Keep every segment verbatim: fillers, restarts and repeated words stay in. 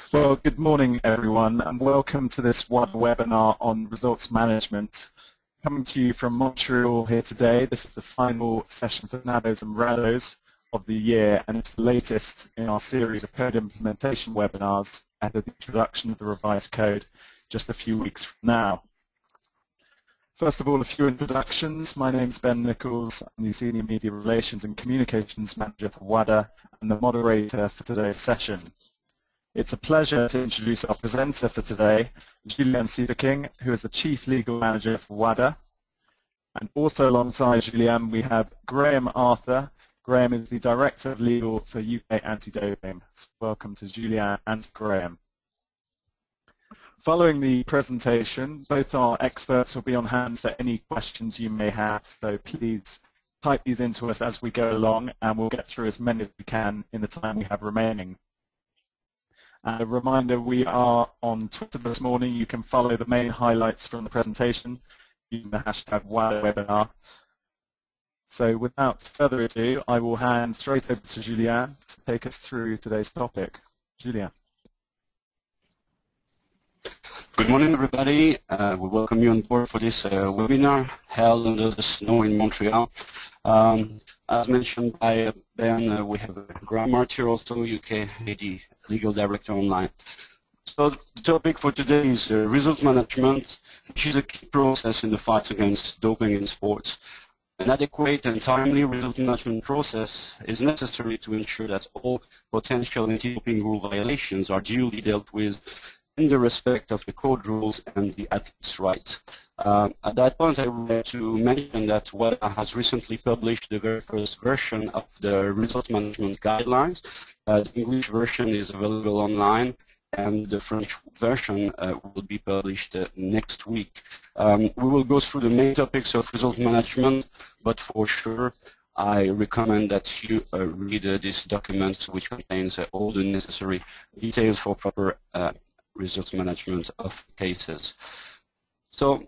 Well, good morning, everyone, and welcome to this WADA webinar on results management. Coming to you from Montreal here today. This is the final session for NADOs and RADOs of the year, and it's the latest in our series of code implementation webinars and the introduction of the revised code just a few weeks from now. First of all, a few introductions. My name's Ben Nichols. I'm the Senior Media Relations and Communications Manager for WADA and the moderator for today's session. It's a pleasure to introduce our presenter for today, Julian Cederking, who is the Chief Legal Manager for WADA. And also alongside Julian, we have Graham Arthur. Graham is the Director of Legal for U K Anti-Doping. So welcome to Julian and Graham. Following the presentation, both our experts will be on hand for any questions you may have, so please type these into us as we go along, and we'll get through as many as we can in the time we have remaining. And a reminder, we are on Twitter this morning. You can follow the main highlights from the presentation using the hashtag WADA webinar. So without further ado, I will hand straight over to Julian to take us through today's topic. Julian. Good morning, everybody. Uh, we welcome you on board for this uh, webinar held under the snow in Montreal. Um, as mentioned by uh, Ben, uh, we have uh, Graham Arthur, also U K A D Legal Director online. So the topic for today is uh, result management, which is a key process in the fight against doping in sports. An adequate and timely result management process is necessary to ensure that all potential anti-doping rule violations are duly dealt with in the respect of the code rules and the athlete's rights. Uh, at that point, I would like to mention that WADA has recently published the very first version of the result management guidelines. Uh, the English version is available online, and the French version uh, will be published uh, next week. Um, we will go through the main topics of result management, but for sure, I recommend that you uh, read uh, this document, which contains uh, all the necessary details for proper uh, result management of cases. So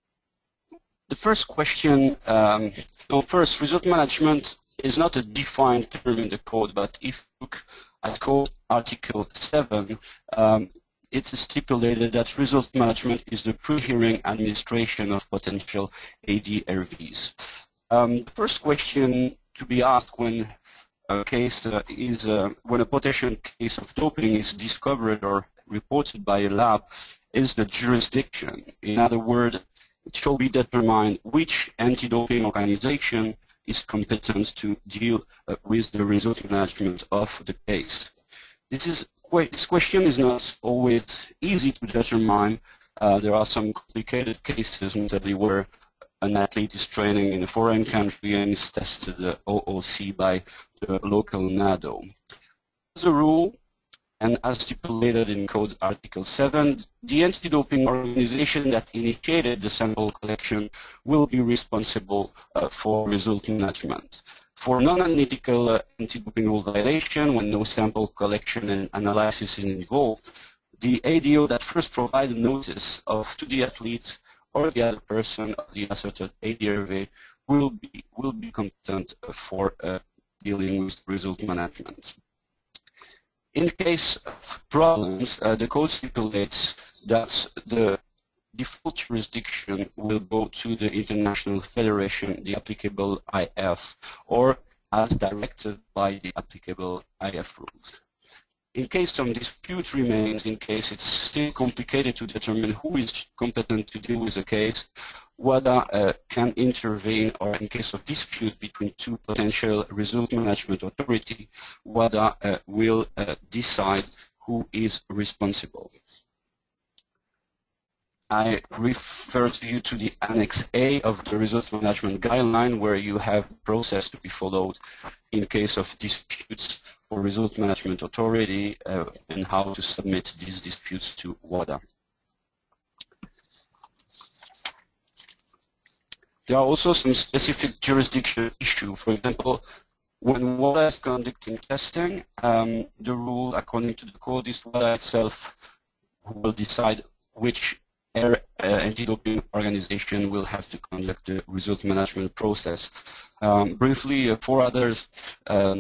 the first question, um, no, first, result management is not a defined term in the code, but if you look at code article seven, um, it's stipulated that result management is the pre-hearing administration of potential A D R Vs. Um, the first question to be asked when a case uh, is, uh, when a potential case of doping is discovered or reported by a lab is the jurisdiction. In other words, it shall be determined which anti-doping organization is competent to deal uh, with the result management of the case. This, is, this question is not always easy to determine. Uh, there are some complicated cases, notably where an athlete is training in a foreign country and is tested uh, O O C by the local NADO. As a rule, and as stipulated in Code Article seven, the anti-doping organization that initiated the sample collection will be responsible uh, for result management. For non-analytical uh, anti-doping rule violation, when no sample collection and analysis is involved, the A D O that first provided notice of to the athlete or the other person of the asserted A D R V will be, will be competent for uh, dealing with result management. In case of problems, uh, the code stipulates that the default jurisdiction will go to the International Federation, the applicable I F, or as directed by the applicable I F rules. In case some dispute remains, in case it's still complicated to determine who is competent to deal with a case, WADA uh, can intervene, or in case of dispute between two potential result management authority, WADA uh, will uh, decide who is responsible. I refer to you to the Annex A of the Result Management Guideline, where you have a process to be followed in case of disputes for Result Management Authority uh, and how to submit these disputes to WADA. There are also some specific jurisdiction issues. For example, when WADA is conducting testing, um, the rule according to the code is WADA itself who will decide which uh, anti-doping organization will have to conduct the result management process. Um, briefly, uh, four others um,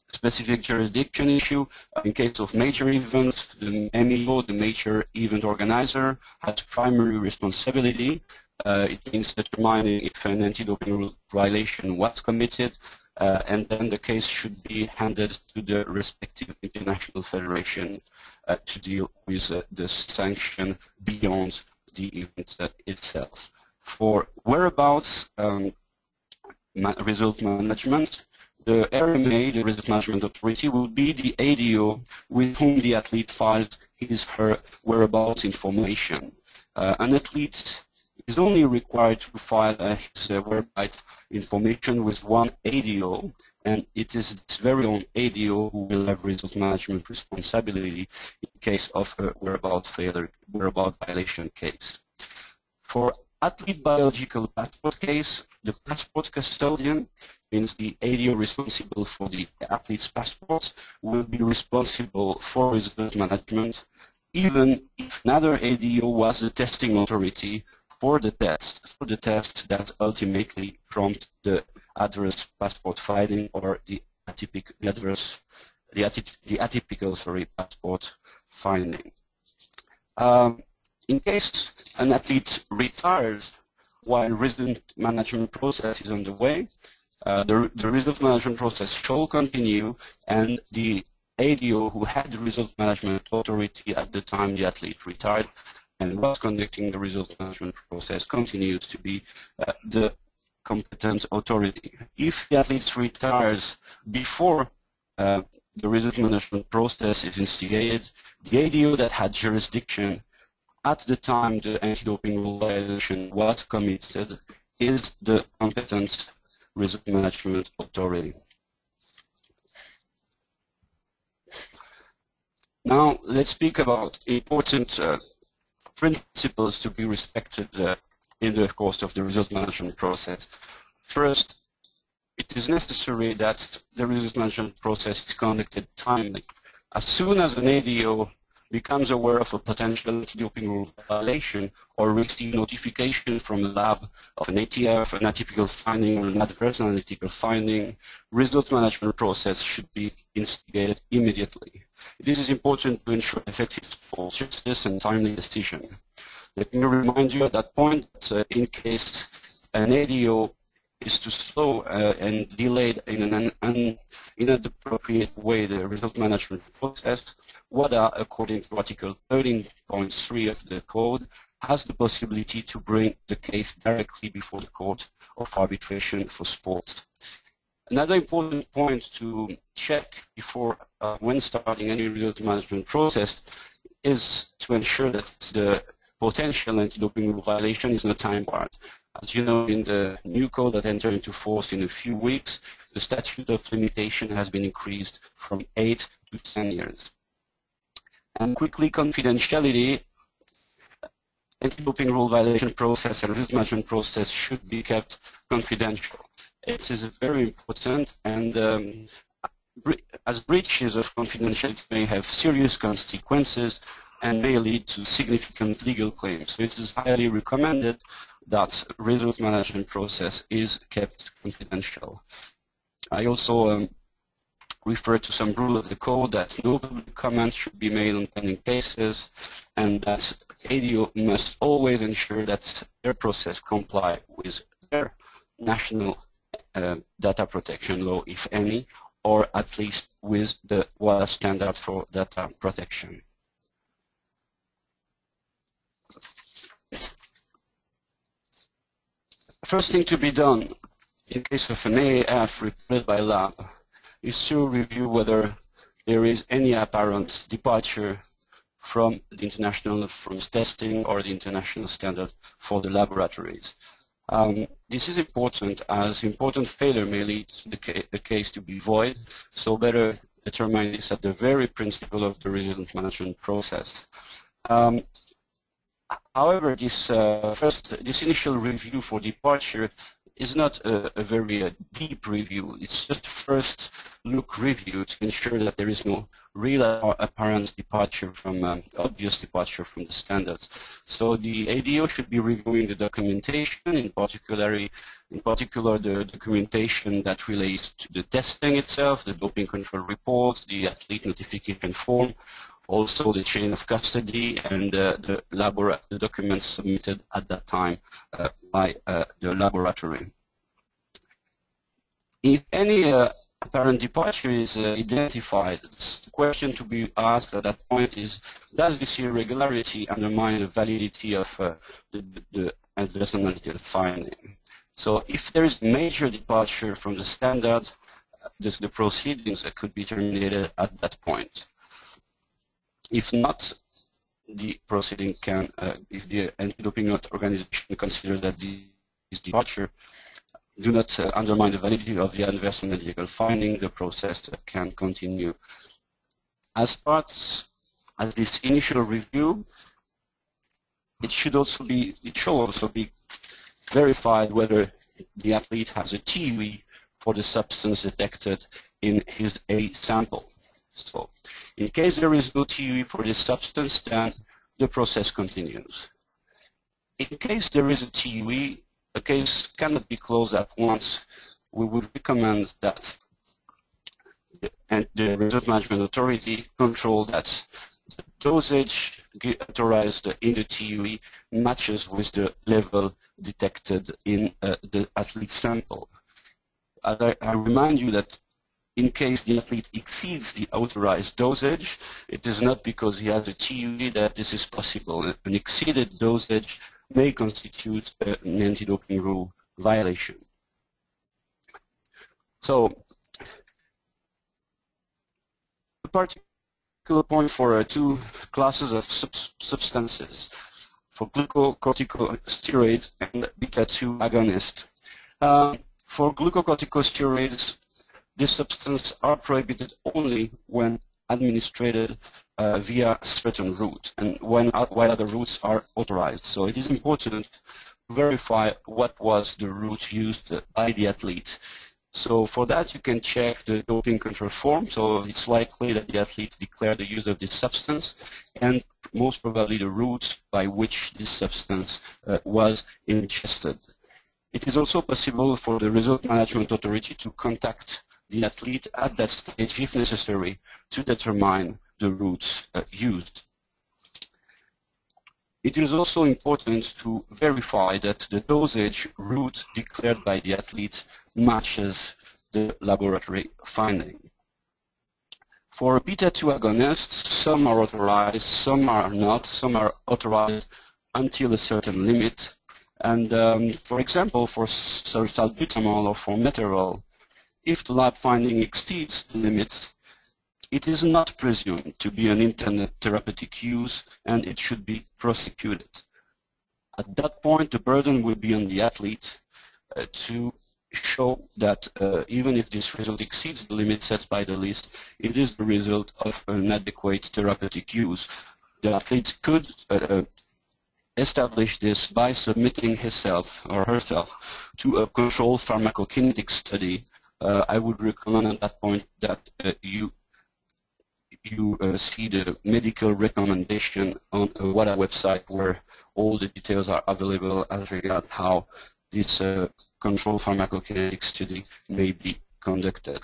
specific jurisdiction issue. In case of major events, the M E O, the major event organizer, has primary responsibility. Uh, it means determining if an anti-doping rule violation was committed, uh, and then the case should be handed to the respective international federation uh, to deal with uh, the sanction beyond the event uh, itself. For whereabouts um, ma result management, the R M A, the Result Management Authority, will be the A D O with whom the athlete files his her whereabouts information. Uh, an athlete is only required to file uh, his uh, whereabouts information with one A D O, and it is this very own A D O who will have result management responsibility in case of a whereabouts failure, whereabouts violation case. For athlete biological passport case, the passport custodian, means the A D O responsible for the athlete's passport, will be responsible for result management, even if another A D O was the testing authority for the test, for the test that ultimately prompt the adverse passport finding or the atypical, the adverse, the, aty the atypical, sorry, passport finding. Um, in case an athlete retires while result management process is underway, uh, the, the result management process shall continue, and the A D O who had the result management authority at the time the athlete retired and was conducting the result management process continues to be uh, the competent authority. If the athlete retires before uh, the result management process is instigated, the A D O that had jurisdiction at the time the anti-doping rule violation was committed is the competent result management authority. Now let's speak about important uh, principles to be respected uh, in the course of the result management process. First, it is necessary that the result management process is conducted timely. As soon as an A D O becomes aware of a potential anti-doping rule violation or receives notification from a lab of an A T F, an atypical finding, or an adverse analytical finding, result management process should be instigated immediately. This is important to ensure effective sport justice and timely decision. Let me remind you at that point that uh, in case an A D O is too slow uh, and delayed in an un inappropriate way the result management process, WADA, according to Article thirteen point three of the Code, has the possibility to bring the case directly before the Court of Arbitration for Sport. Another important point to check before uh, when starting any result management process is to ensure that the potential anti-doping rule violation is not time-barred. As you know, in the new code that entered into force in a few weeks, the statute of limitation has been increased from eight to ten years. And quickly, confidentiality, anti-doping rule violation process and result management process should be kept confidential. It is very important, and um, as breaches of confidentiality may have serious consequences and may lead to significant legal claims. So it is highly recommended that result management process is kept confidential. I also um, refer to some rule of the code that no public comment should be made on pending cases, and that A D O must always ensure that their process comply with their national uh, data protection law, if any, or at least with the WADA standard for data protection. First thing to be done in case of an A A F reported by lab is to review whether there is any apparent departure from the international, from testing or the international standard for the laboratories. Um, this is important, as important failure may lead the, ca the case to be void, so better determine this at the very principle of the result management process. Um, However, this uh, first, this initial review for departure is not a, a very uh, deep review. It's just a first look review to ensure that there is no real or apparent departure from, um, obvious departure from the standards. So the A D O should be reviewing the documentation, in particular, in particular the documentation that relates to the testing itself, the doping control report, the athlete notification form, also the chain of custody, and uh, the, labora the documents submitted at that time uh, by uh, the laboratory. If any uh, apparent departure is uh, identified, the question to be asked at that point is, does this irregularity undermine the validity of uh, the, the adverse analytical finding? So if there is major departure from the standard, uh, this, the proceedings uh, could be terminated at that point. If not, the proceeding can, uh, if the anti-doping organization considers that this departure do not uh, undermine the validity of the adverse analytical finding, the process uh, can continue. As part as this initial review, it should also be it should also be verified whether the athlete has a T U E for the substance detected in his A sample. So, in case there is no T U E for this substance, then the process continues. In case there is a T U E, the case cannot be closed at once. We would recommend that the, and the Result Management Authority control that the dosage authorized in the T U E matches with the level detected in uh, the athlete sample. As I, I remind you that in case the athlete exceeds the authorized dosage, it is not because he has a T U E that this is possible. An exceeded dosage may constitute an anti-doping rule violation. So, a particular point for uh, two classes of sub substances, for glucocorticosteroids and beta two agonist. Um, for glucocorticosteroids, these substances are prohibited only when administered uh, via certain route and when while other routes are authorized. So it is important to verify what was the route used by the athlete. So for that you can check the doping control form. So it's likely that the athlete declared the use of this substance and most probably the route by which this substance uh, was ingested. It is also possible for the Result Management Authority to contact the athlete at that stage, if necessary, to determine the routes uh, used. It is also important to verify that the dosage route declared by the athlete matches the laboratory finding. For beta two agonists, some are authorized, some are not, some are authorized until a certain limit. And um, for example, for salbutamol or for meterol, if the lab finding exceeds the limits, it is not presumed to be an intended therapeutic use and it should be prosecuted. At that point, the burden will be on the athlete uh, to show that uh, even if this result exceeds the limit set by the list, it is the result of an adequate therapeutic use. The athlete could uh, establish this by submitting himself or herself to a controlled pharmacokinetic study. Uh, I would recommend at that point that uh, you you uh, see the medical recommendation on a WADA website where all the details are available as regards how this uh, controlled pharmacokinetic study may be conducted.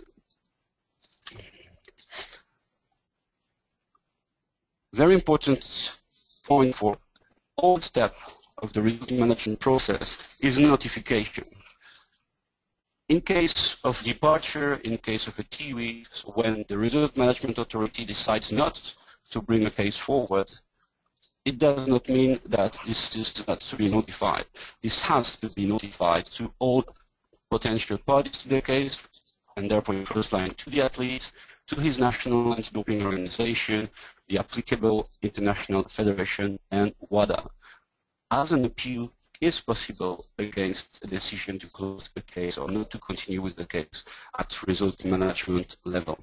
Very important point for all steps of the result management process is notification. In case of departure, in case of a T U E, so when the Result Management Authority decides not to bring a case forward, it does not mean that this is not to be notified. This has to be notified to all potential parties to the case, and therefore in first line to the athlete, to his national anti-doping organization, the applicable international federation, and WADA. As an appeal is possible against a decision to close the case or not to continue with the case at result management level.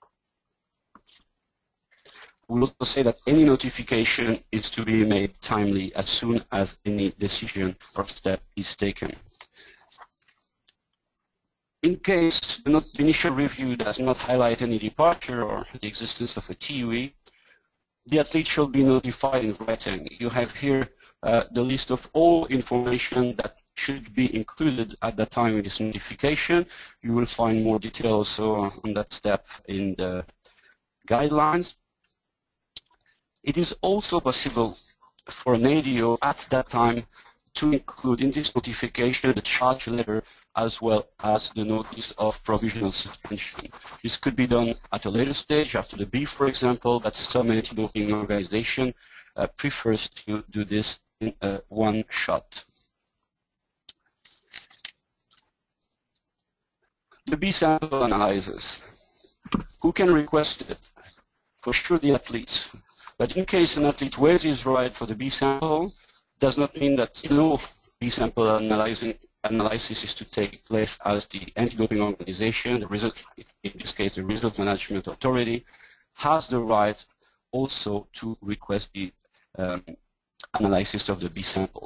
We'll also say that any notification is to be made timely as soon as any decision or step is taken. In case the, not, the initial review does not highlight any departure or the existence of a T U E, the athlete shall be notified in writing. You have here uh, the list of all information that should be included at the time of this notification. You will find more details uh, on that step in the guidelines. It is also possible for an A D O at that time to include in this notification the charge letter as well as the notice of provisional suspension. This could be done at a later stage, after the B, for example, but some anti-doping organization uh, prefers to do this in uh, one shot. The B sample analysis. Who can request it? For sure the athletes. But in case an athlete waives his right for the B sample, does not mean that no B sample analyzing, analysis is to take place, as the anti-doping organization, the result, in this case the result management authority, has the right also to request the um, analysis of the B sample.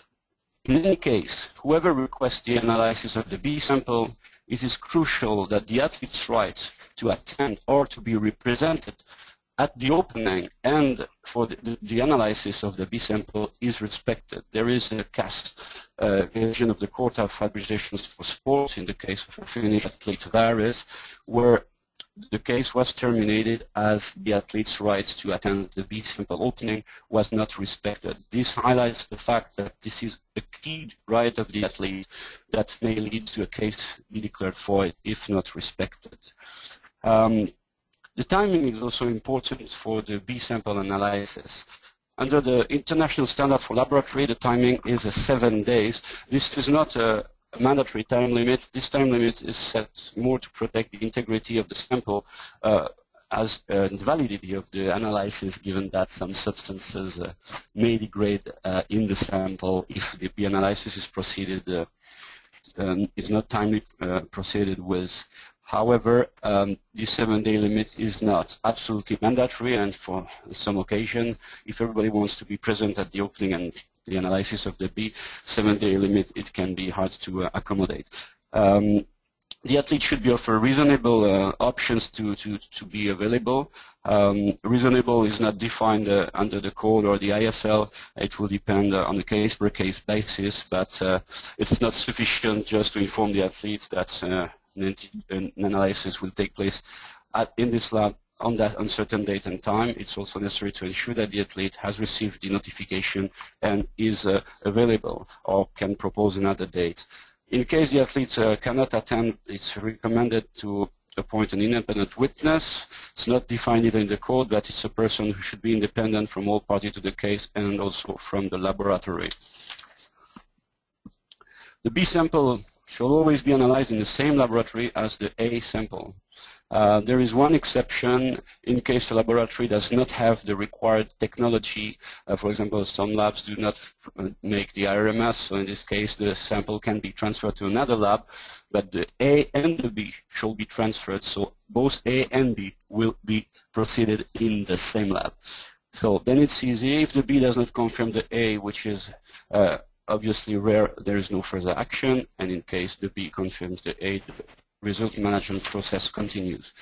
In any case, whoever requests the analysis of the B sample, it is crucial that the athlete's right to attend or to be represented at the opening and for the, the, the analysis of the B sample is respected. There is a C A S, uh, version of the Court of Arbitrations for Sport, in the case of a Finnish athlete Varis, where the case was terminated as the athlete's right to attend the B sample opening was not respected. This highlights the fact that this is a key right of the athlete that may lead to a case be declared void if not respected. Um, The timing is also important for the B sample analysis. Under the international standard for laboratory, the timing is a seven days. This is not a mandatory time limit. This time limit is set more to protect the integrity of the sample uh, as uh, the validity of the analysis, given that some substances uh, may degrade uh, in the sample if the B analysis is proceeded, uh, um, is not timely uh, proceeded with. However, um, this seven-day limit is not absolutely mandatory, and for some occasion, if everybody wants to be present at the opening and the analysis of the B, seven-day limit, it can be hard to uh, accommodate. Um, the athlete should be offered reasonable uh, options to, to, to be available. Um, reasonable is not defined uh, under the code or the I S L. It will depend uh, on a case-per-case basis, but uh, it's not sufficient just to inform the athletes that uh, an analysis will take place at, in this lab on that uncertain date and time. It's also necessary to ensure that the athlete has received the notification and is uh, available or can propose another date. In case the athlete uh, cannot attend, it's recommended to appoint an independent witness. It's not defined either in the code, but it's a person who should be independent from all parties to the case and also from the laboratory. The B sample shall always be analyzed in the same laboratory as the A sample. Uh, there is one exception in case the laboratory does not have the required technology. Uh, for example, some labs do not make the I R M S, so in this case the sample can be transferred to another lab, but the A and the B shall be transferred, so both A and B will be proceeded in the same lab. So then it's easy. If the B does not confirm the A, which is uh, obviously rare, there is no further action, and in case the B confirms the A, the result management process continues.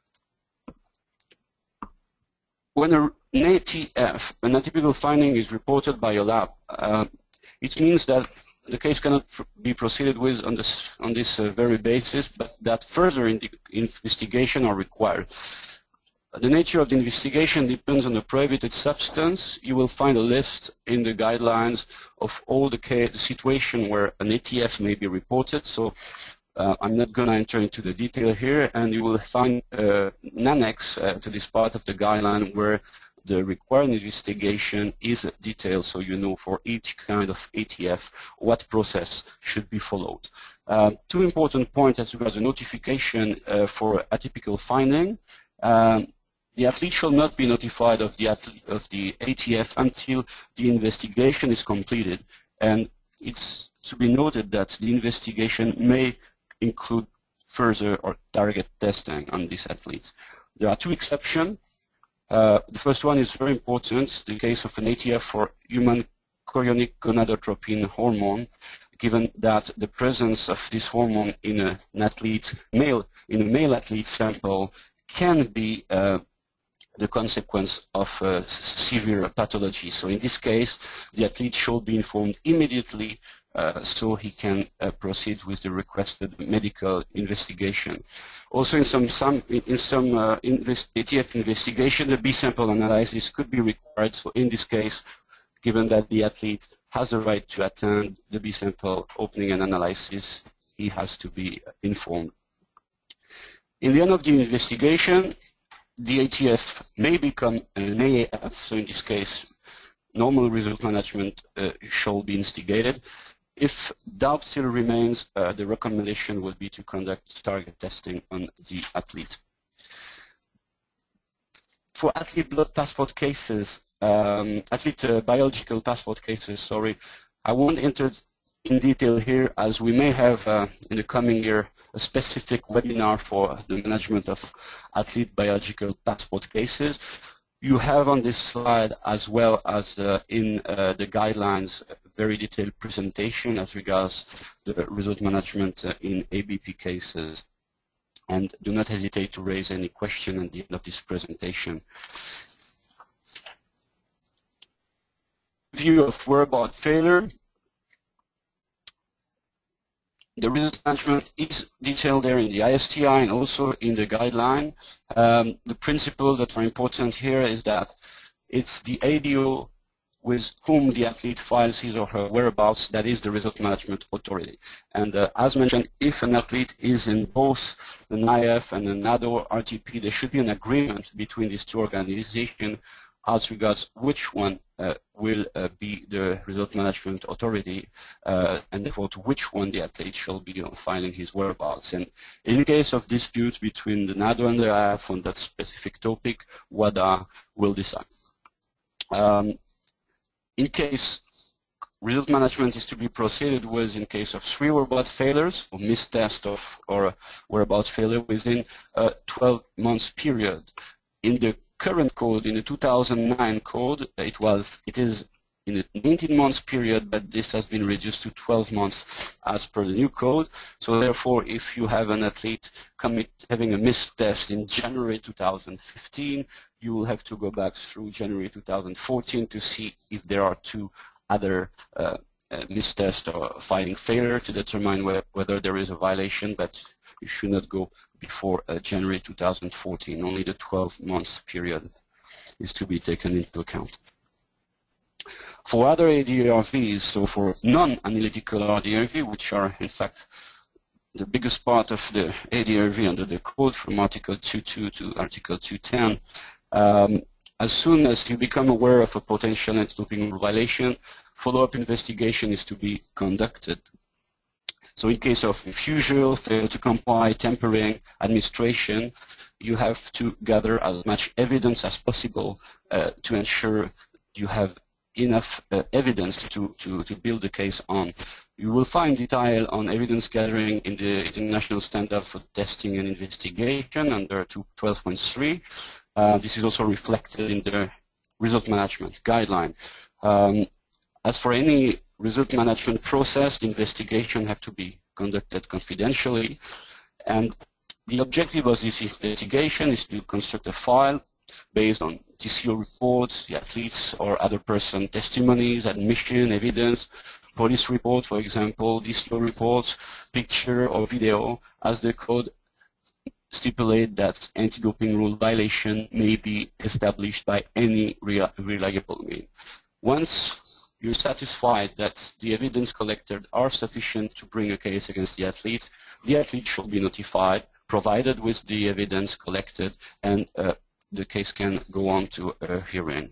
When an A T F, an atypical finding, is reported by a lab, uh, it means that the case cannot be proceeded with on this, on this uh, very basis, but that further in investigation are required. The nature of the investigation depends on the prohibited substance. You will find a list in the guidelines of all the, case, the situation where an A T F may be reported. So uh, I'm not going to enter into the detail here, and you will find uh, an annex uh, to this part of the guideline where the required investigation is detailed, so you know for each kind of A T F what process should be followed. Uh, two important points as regards the notification uh, for atypical finding. Um, The athlete shall not be notified of the, of the A T F until the investigation is completed, and it's to be noted that the investigation may include further or target testing on these athletes. There are two exceptions. Uh, the first one is very important, the case of an A T F for human chorionic gonadotropin hormone. given that the presence of this hormone in a, an athlete male in a male athlete sample can be uh, the consequence of uh, severe pathology. So in this case, the athlete should be informed immediately uh, so he can uh, proceed with the requested medical investigation. Also, in some, some in some uh, invest A T F investigation, the B sample analysis could be required. So in this case, given that the athlete has the right to attend the B sample opening and analysis, he has to be informed. In the end of the investigation, the A T F may become an A A F, so in this case, normal result management uh, shall be instigated. If doubt still remains, uh, the recommendation would be to conduct target testing on the athlete. For athlete blood passport cases, um, athlete uh, biological passport cases, sorry, I won't enter in detail here, as we may have uh, in the coming year a specific webinar for the management of athlete biological passport cases. You have on this slide, as well as uh, in uh, the guidelines, a very detailed presentation as regards the result management uh, in A B P cases. And do not hesitate to raise any question at the end of this presentation. View of whereabout failure. The result management is detailed there in the I S T I and also in the guideline. Um, the principles that are important here is that it's the A D O with whom the athlete files his or her whereabouts that is the result management authority. And uh, as mentioned, if an athlete is in both the N I F and the NADO R T P, there should be an agreement between these two organizations as regards which one uh, will uh, be the result management authority, uh, and therefore to which one the athlete shall be you know, filing his whereabouts. And in case of dispute between the NADO and the I F on that specific topic, WADA will decide. Um, in case result management is to be proceeded with in case of three whereabout failures or mistest of or whereabout failure within a twelve months period. In the current code, in the two thousand nine code, it was it is in a nineteen months period, but this has been reduced to twelve months as per the new code. So therefore, if you have an athlete commit having a missed test in January two thousand fifteen, you will have to go back through January two thousand fourteen to see if there are two other uh, uh, missed tests or filing failure to determine whe whether there is a violation, but you should not go before uh, January two thousand fourteen. Only the twelve months period is to be taken into account. For other A D R Vs, so for non-analytical R D R V, which are in fact the biggest part of the A D R V under the code from Article two point two to Article two ten, um, as soon as you become aware of a potential anti-doping rule violation, follow-up investigation is to be conducted. So in case of refusal, failure to comply, tampering, administration, you have to gather as much evidence as possible uh, to ensure you have enough uh, evidence to, to, to build the case on. You will find detail on evidence gathering in the International Standard for Testing and Investigation under twelve point three. Uh, this is also reflected in the result management guideline. Um, as for any result management process, the investigation have to be conducted confidentially, and the objective of this investigation is to construct a file based on T C O reports, the athletes or other person testimonies, admission, evidence, police report, for example, D C O reports, picture or video, as the code stipulate that anti-doping rule violation may be established by any reliable means. Once you're satisfied that the evidence collected are sufficient to bring a case against the athlete, the athlete shall be notified, provided with the evidence collected, and uh, the case can go on to a hearing.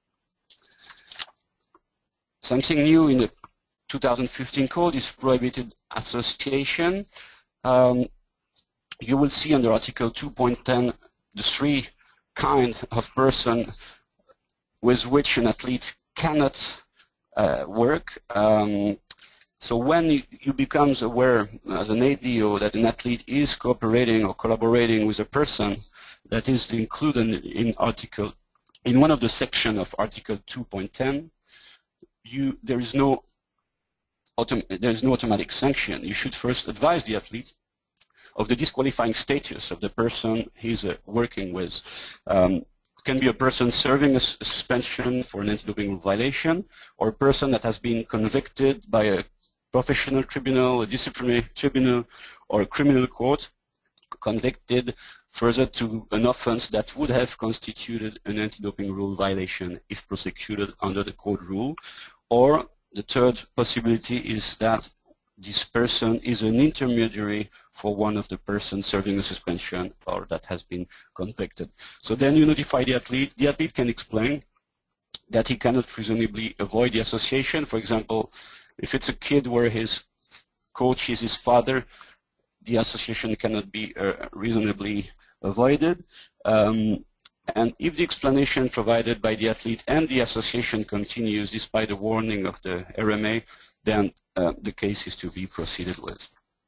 Something new in the two thousand fifteen code is prohibited association. Um, you will see under Article two point ten the three kind of person with which an athlete cannot uh, work. Um, so when you, you become aware as an A D O that an athlete is cooperating or collaborating with a person that is included in article in one of the sections of Article two point ten, you there is no autom there is no automatic sanction. You should first advise the athlete of the disqualifying status of the person he's uh, working with. Um, it can be a person serving a suspension for an anti-doping violation, or a person that has been convicted by a professional tribunal, a disciplinary tribunal, or a criminal court, convicted further to an offense that would have constituted an anti-doping rule violation if prosecuted under the code rule. Or the third possibility is that this person is an intermediary for one of the persons serving a suspension or that has been convicted. So then you notify the athlete. The athlete can explain that he cannot reasonably avoid the association. For example, if it's a kid where his coach is his father, the association cannot be uh, reasonably avoided. Um, and if the explanation provided by the athlete and the association continues despite the warning of the R M A, then uh, the case is to be proceeded with.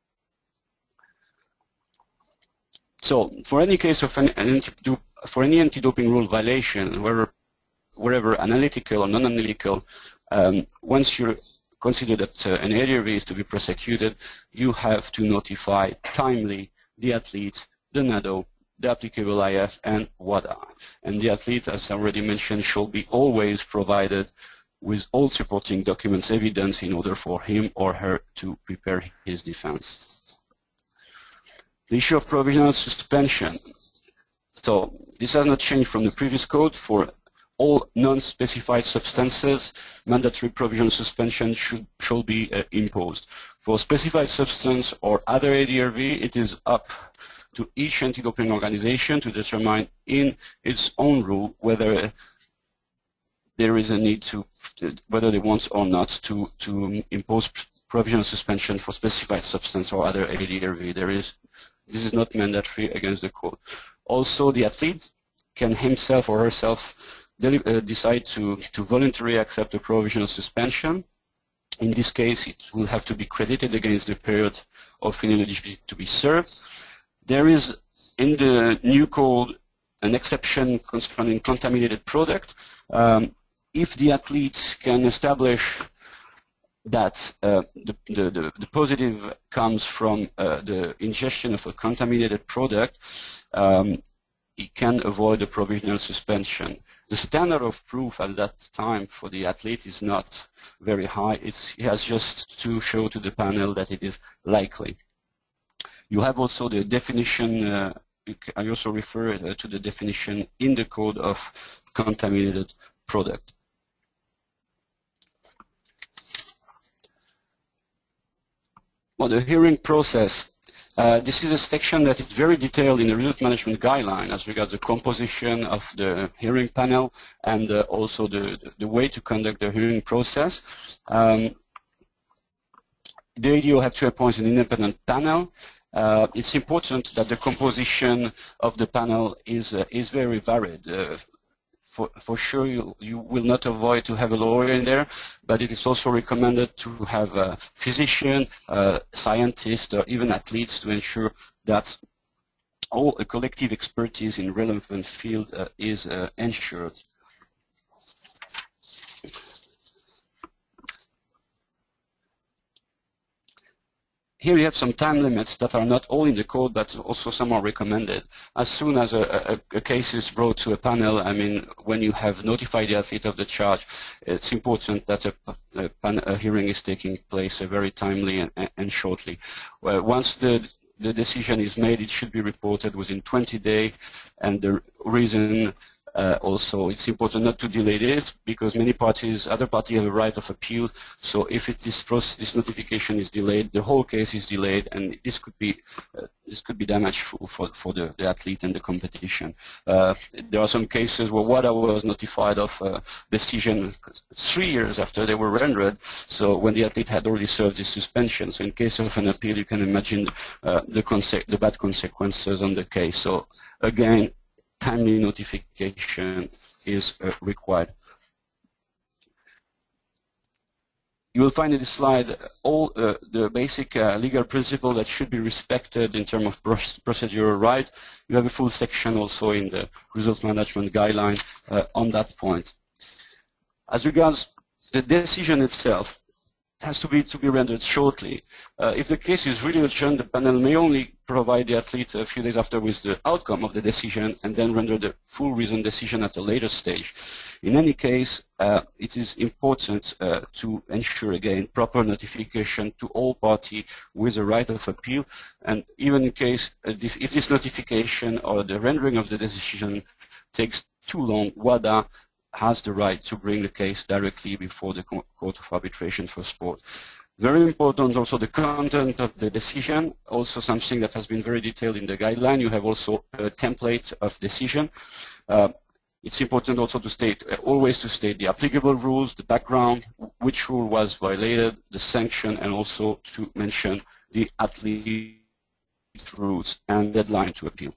So for any case of an, an for any anti-doping rule violation, wherever, wherever analytical or non-analytical, um, once you consider that uh, an A D R V is to be prosecuted, you have to notify timely the athlete, the NADO, the applicable I F, and WADA. And the athlete, as I already mentioned, shall be always provided with all supporting documents, evidence, in order for him or her to prepare his defense. The issue of provisional suspension. So this has not changed from the previous code. For all non-specified substances, mandatory provisional suspension should, shall be uh, imposed. For specified substance or other A D R V, it is up to each anti-doping organization to determine in its own rule whether there is a need to, whether they want or not to, to impose provisional suspension for specified substance or other A D R V. There is, this is not mandatory against the code. Also, the athlete can himself or herself uh, decide to, to voluntarily accept a provisional suspension. In this case, it will have to be credited against the period of ineligibility to be served. There is in the new code an exception concerning contaminated product. Um, if the athlete can establish that uh, the, the, the, the positive comes from uh, the ingestion of a contaminated product, um, he can avoid a provisional suspension. The standard of proof at that time for the athlete is not very high. It's, he has just to show to the panel that it is likely. You have also the definition, uh, I also refer uh, to the definition in the code of contaminated product. Well, the hearing process. Uh, this is a section that is very detailed in the result management guideline as regards the composition of the hearing panel and uh, also the, the way to conduct the hearing process. Um, the A D O have to appoint an independent panel. Uh, it's important that the composition of the panel is uh, is very varied. Uh, for, for sure, you, you will not avoid to have a lawyer in there, but it is also recommended to have a physician, a scientist, or even athletes to ensure that all a collective expertise in relevant field uh, is uh, ensured. Here you have some time limits that are not all in the code, but also some are recommended. As soon as a, a, a case is brought to a panel, I mean, when you have notified the athlete of the charge, it's important that a, a, pan, a hearing is taking place uh, very timely and, and shortly. Well, once the, the decision is made, it should be reported within twenty days, and the reason Uh, also, it's important not to delay this because many parties, other parties have a right of appeal. So if it, this process, this notification is delayed, the whole case is delayed, and this could be uh, this could be damageful for for the, the athlete and the competition. Uh, there are some cases where WADA was notified of a decision three years after they were rendered. So when the athlete had already served his suspension. So in case of an appeal, you can imagine uh, the conse the bad consequences on the case. So again, timely notification is uh, required. You will find in this slide all uh, the basic uh, legal principle that should be respected in terms of procedural right. You have a full section also in the results management guideline uh, on that point. As regards the decision itself, has to be to be rendered shortly. Uh, if the case is really urgent, the panel may only provide the athlete a few days after with the outcome of the decision and then render the full reasoned decision at a later stage. In any case, uh, it is important uh, to ensure, again, proper notification to all parties with a right of appeal, and even in case, uh, if this notification or the rendering of the decision takes too long, WADA has the right to bring the case directly before the Court of Arbitration for Sport. Very important also the content of the decision, also something that has been very detailed in the guideline. You have also a template of decision. Uh, it's important also to state, uh, always to state the applicable rules, the background, which rule was violated, the sanction, and also to mention the athlete rules and deadline to appeal.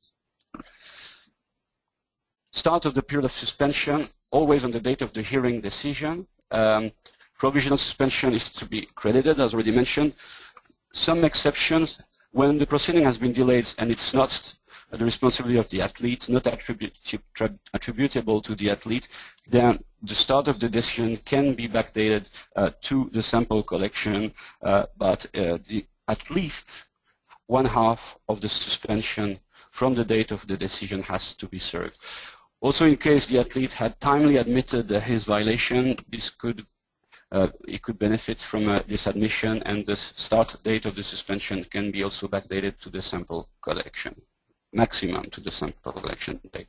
Start of the period of suspension, always on the date of the hearing decision. Um, provisional suspension is to be credited, as already mentioned. Some exceptions, when the proceeding has been delayed and it's not the responsibility of the athlete, not attributable to the athlete, then the start of the decision can be backdated uh, to the sample collection, uh, but uh, the, at least one half of the suspension from the date of the decision has to be served. Also, in case the athlete had timely admitted uh, his violation, this could uh, he could benefit from uh, this admission, and the start date of the suspension can be also backdated to the sample collection, maximum to the sample collection date.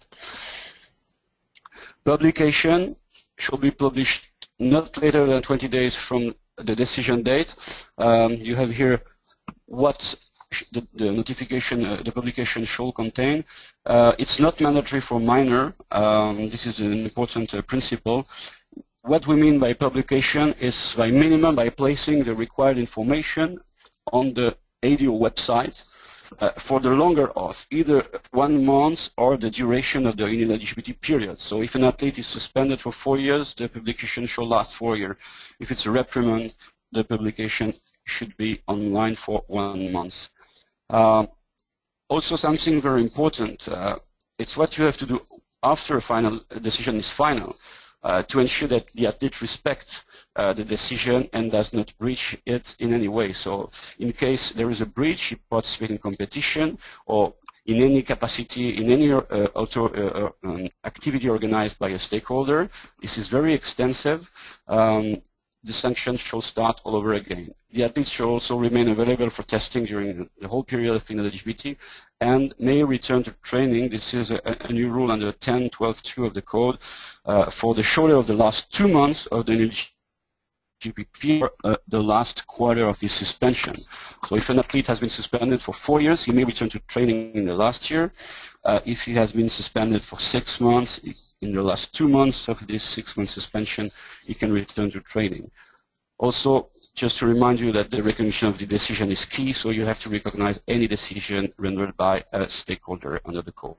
Publication should be published not later than twenty days from the decision date. Um, you have here what The, the notification, uh, the publication shall contain. Uh, it's not mandatory for minor. Um, this is an important uh, principle. What we mean by publication is by minimum by placing the required information on the A D O website uh, for the longer of either one month or the duration of the ineligibility period. So if an athlete is suspended for four years, the publication shall last four years. If it's a reprimand, the publication should be online for one month. Uh, also something very important, uh, it's what you have to do after a final a decision is final uh, to ensure that the athlete respects uh, the decision and does not breach it in any way. So in case there is a breach, he participates in competition or in any capacity, in any uh, auto, uh, um, activity organized by a stakeholder. This is very extensive. Um, the sanctions shall start all over again. The athletes shall also remain available for testing during the whole period of ineligibility and may return to training. This is a, a new rule under ten twelve two of the code uh, for the shorter of the last two months of the ineligibility or uh, the last quarter of his suspension. So if an athlete has been suspended for four years, he may return to training in the last year. Uh, if he has been suspended for six months, in the last two months of this six-month suspension, he can return to training. Also, just to remind you that the recognition of the decision is key, so you have to recognize any decision rendered by a stakeholder under the code.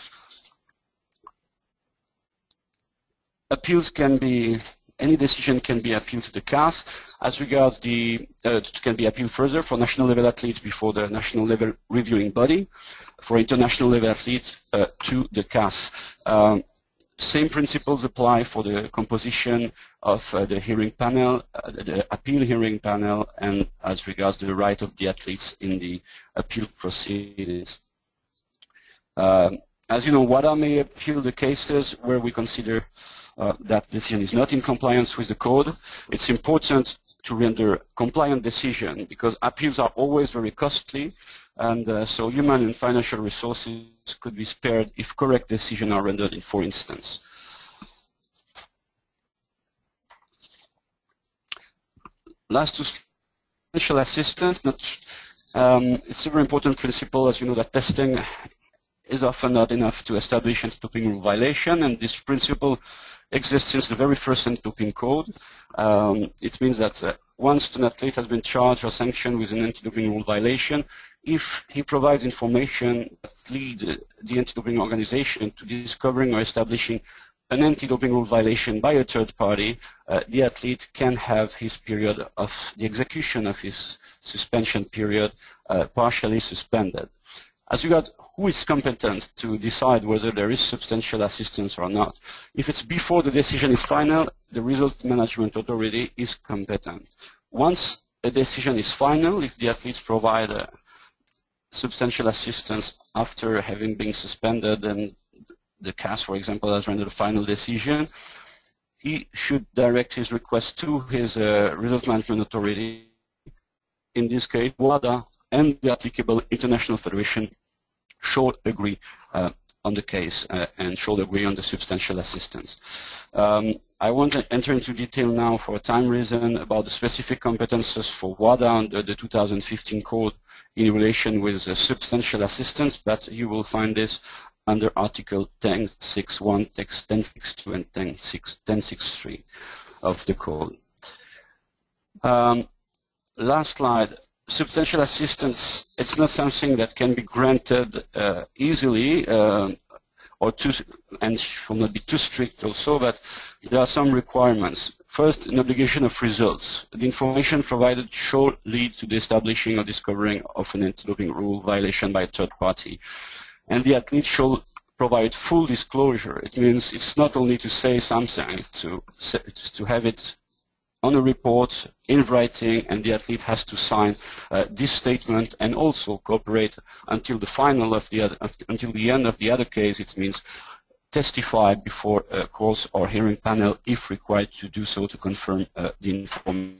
Appeals can be, any decision can be appealed to the C A S. As regards the, uh, can be appealed further for national level athletes before the national level reviewing body, for international level athletes uh, to the C A S. Um, Same principles apply for the composition of uh, the hearing panel, uh, the appeal hearing panel, and as regards the right of the athletes in the appeal proceedings. Um, as you know, WADA may appeal the cases where we consider uh, that decision is not in compliance with the code. It's important to render compliant decision because appeals are always very costly, and uh, so human and financial resources could be spared if correct decisions are rendered in four instances. Last to financial assistance, not, um, it's a very important principle, as you know, that testing is often not enough to establish anti-doping rule violation, and this principle exists since the very first anti-doping code. Um, it means that uh, once an athlete has been charged or sanctioned with an anti-doping rule violation, if he provides information that lead the anti-doping organization to discovering or establishing an anti-doping rule violation by a third party, uh, the athlete can have his period of the execution of his suspension period uh, partially suspended. As regards who is competent to decide whether there is substantial assistance or not, if it's before the decision is final, the result management authority is competent. once a decision is final, if the athletes provide uh, substantial assistance after having been suspended and the C A S, for example, has rendered a final decision, he should direct his request to his uh, result management authority, in this case WADA, and the applicable international federation should agree uh, on the case uh, and should agree on the substantial assistance. Um, I won't enter into detail now for a time reason about the specific competences for WADA under the two thousand fifteen code in relation with uh, substantial assistance, but you will find this under Article ten sixty-one, Text ten sixty-two, and ten sixty-three of the code. Um, last slide. Substantial assistance, it's not something that can be granted uh, easily uh, or too, and should not be too strict also, but there are some requirements. First, an obligation of results. The information provided should lead to the establishing or discovering of an anti-doping rule violation by a third party. And the athlete should provide full disclosure. It means it's not only to say something, it's to, it's to have it on a report in writing, and the athlete has to sign uh, this statement and also cooperate until the final of the other, until the end of the other case. It means testify before a course or hearing panel if required to do so to confirm uh, the information.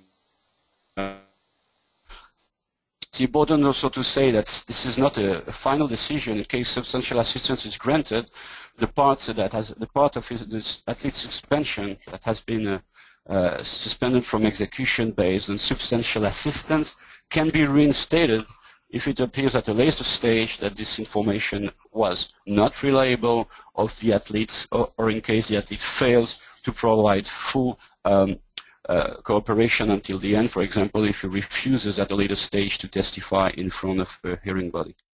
It's important also to say that this is not a, a final decision. In case substantial assistance is granted, the part that has the part of his, this athlete suspension that has been uh, uh, suspended from execution based on substantial assistance can be reinstated if it appears at a later stage that this information was not reliable of the athletes, or, or in case the athlete fails to provide full um, uh, cooperation until the end. For example, if he refuses at a later stage to testify in front of a hearing body.